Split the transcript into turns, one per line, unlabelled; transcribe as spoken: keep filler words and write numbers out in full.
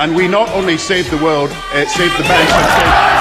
and we not only saved the world, uh, saved the banks, and saved